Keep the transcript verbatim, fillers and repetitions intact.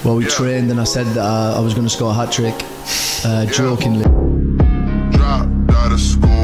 Well, we yeah. trained and I said that I, I was going to score a hat-trick, uh, yeah. jokingly. Dropped out of school.